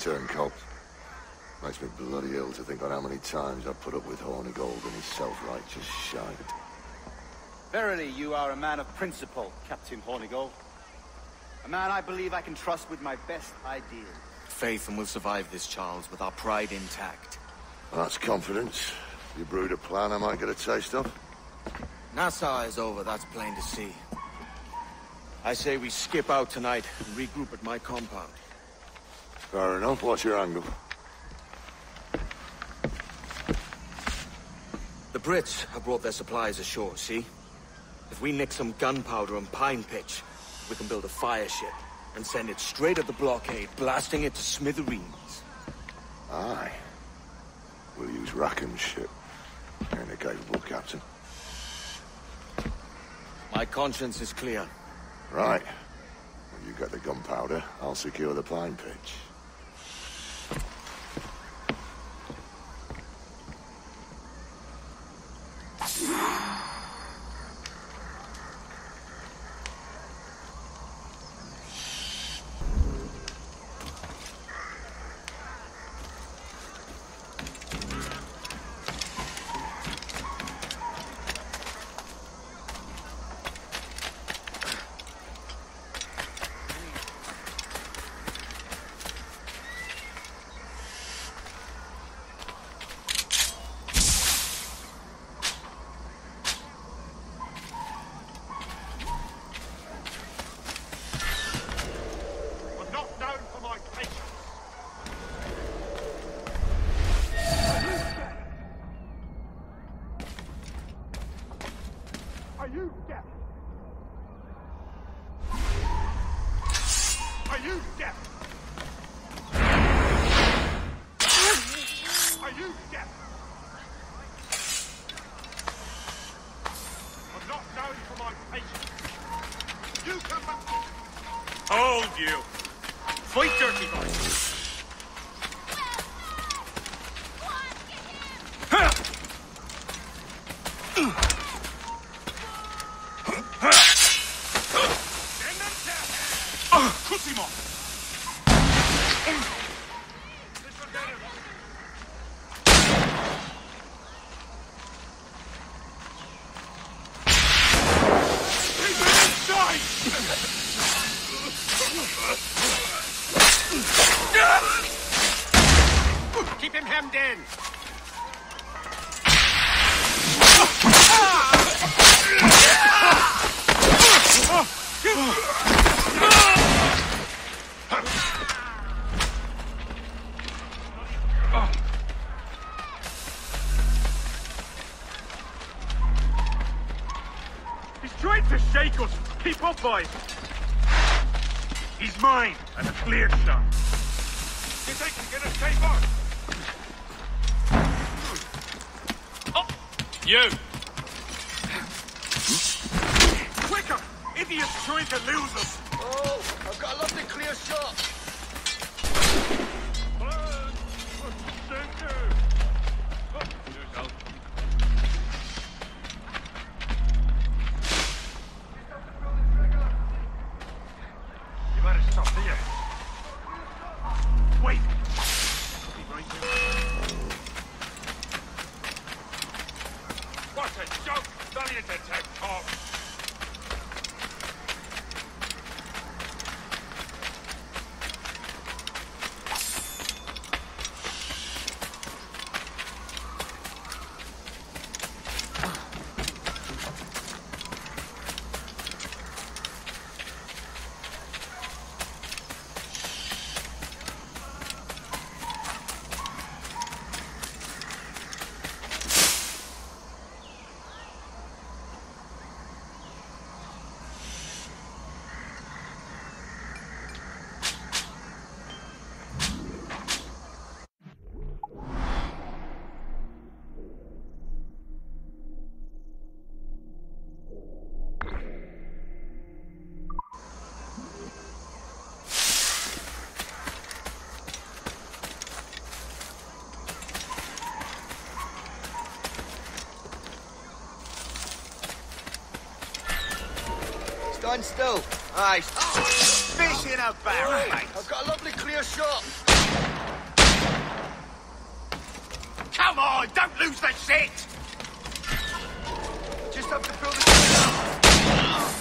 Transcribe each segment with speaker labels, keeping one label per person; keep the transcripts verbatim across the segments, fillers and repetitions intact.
Speaker 1: turncoat. Makes me bloody ill to think on how many times I've put up with Hornigold and his self-righteous shite.
Speaker 2: Verily, you are a man of principle, Captain Hornigold. A man I believe I can trust with my best ideas.
Speaker 3: Faith, and we'll survive this, Charles, with our pride intact.
Speaker 1: That's confidence. You brewed a plan I might get a taste of?
Speaker 3: Nassau is over, that's plain to see. I say we skip out tonight and regroup at my compound.
Speaker 1: Fair enough. What's your angle?
Speaker 3: The Brits have brought their supplies ashore, see? If we nick some gunpowder and pine pitch, we can build a fire ship and send it straight at the blockade, blasting it to smithereens.
Speaker 1: Aye. We'll use Rackham's ship. Ain't a capable captain.
Speaker 3: My conscience is clear.
Speaker 1: Right. When you get the gunpowder, I'll secure the pine pitch.
Speaker 4: Are you deaf? Are you deaf? Are you deaf? I'm not known for my patience. You come back. Hold you. Fight dirty boys.
Speaker 5: Keep him hemmed in!
Speaker 4: He's trying to shake us! Keep up, boys! He's mine, and a clear shot. You think you're gonna take on? Oh! You! Quicker! Idiot's trying to lose us!
Speaker 1: Oh, I've got a lovely clear shot.
Speaker 4: You better stop here. Wait! What a joke! Don't need to take off!
Speaker 1: Stand still. Aye.
Speaker 5: Fish in a barrel, mate!
Speaker 1: I've got a lovely clear shot.
Speaker 4: Come on, don't lose the shit!
Speaker 2: Just have to fill the up.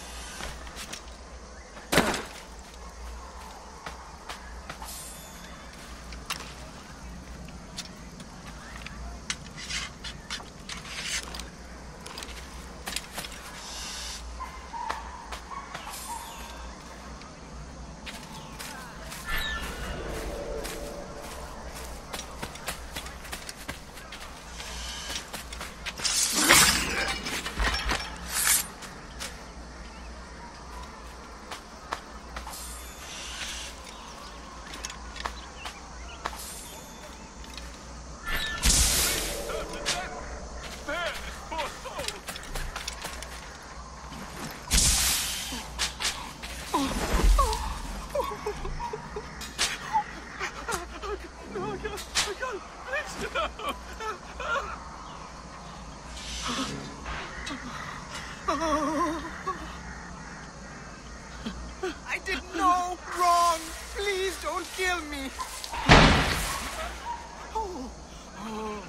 Speaker 5: I did no wrong. Please don't kill me. Oh. Oh.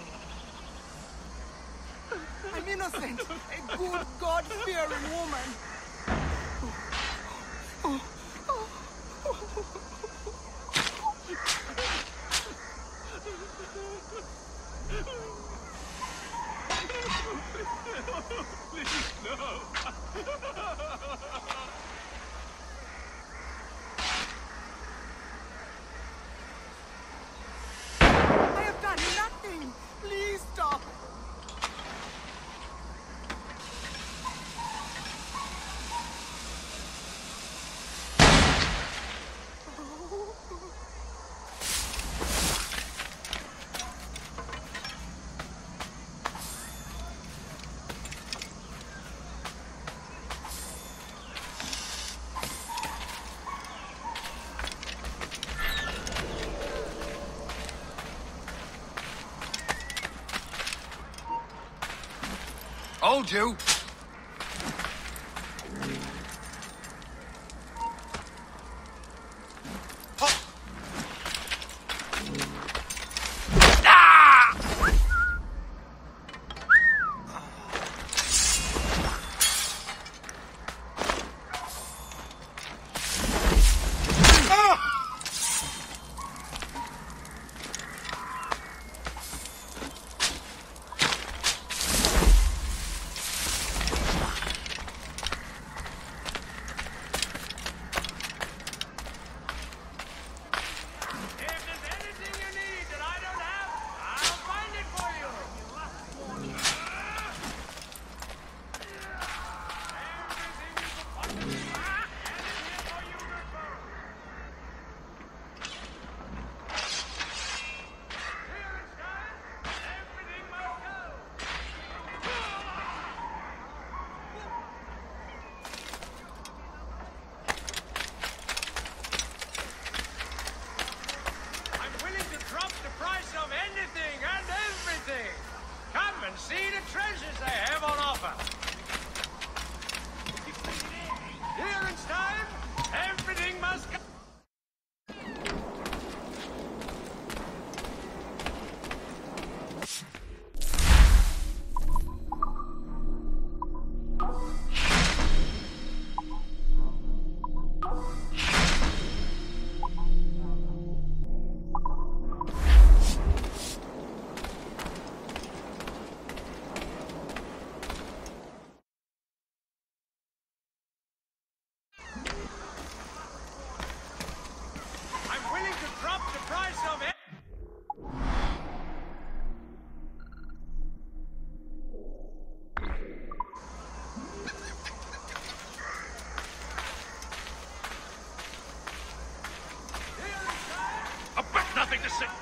Speaker 5: I'm innocent. A good, God-fearing woman. Oh. Oh. Oh.
Speaker 4: Please, no.
Speaker 5: I have done nothing. Please stop.
Speaker 2: Hold you.
Speaker 4: See the treasures they have on offer. Clearance time. Everything must go. Nothing to see.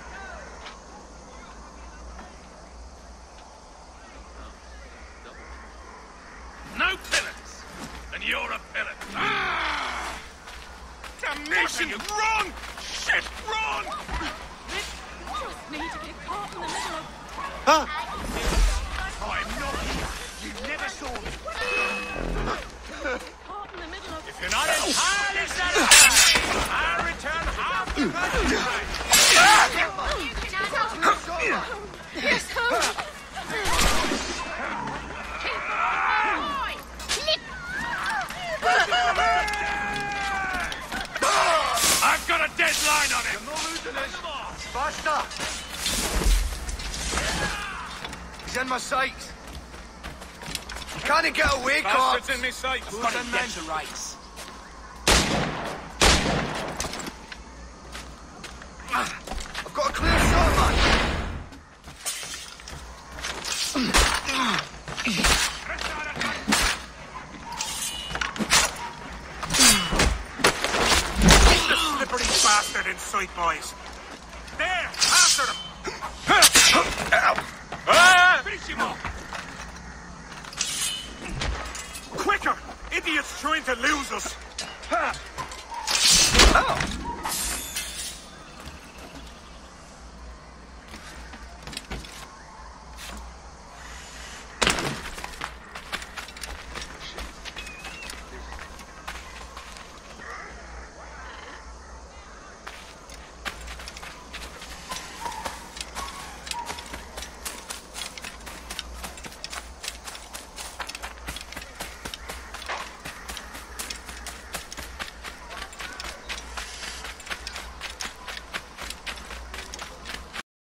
Speaker 4: No pillars, and you're a pillar. Ah! Damnation! Wrong! Shit! Wrong!
Speaker 6: You just need to get caught in the middle of...
Speaker 4: Huh? I'm not here. You never saw me.
Speaker 6: Caught in the middle of...
Speaker 4: If you're not entirely satisfied, I'll return half the money.
Speaker 5: my sight. You can't get away,
Speaker 4: Bastards
Speaker 5: Corpse.
Speaker 4: in me sight.
Speaker 5: Who's the man to rights? I've got a clear shot, man.
Speaker 4: The slippery bastard in sight, boys. There, after them. Ah! Finish him off. Quicker! Idiots trying to lose us.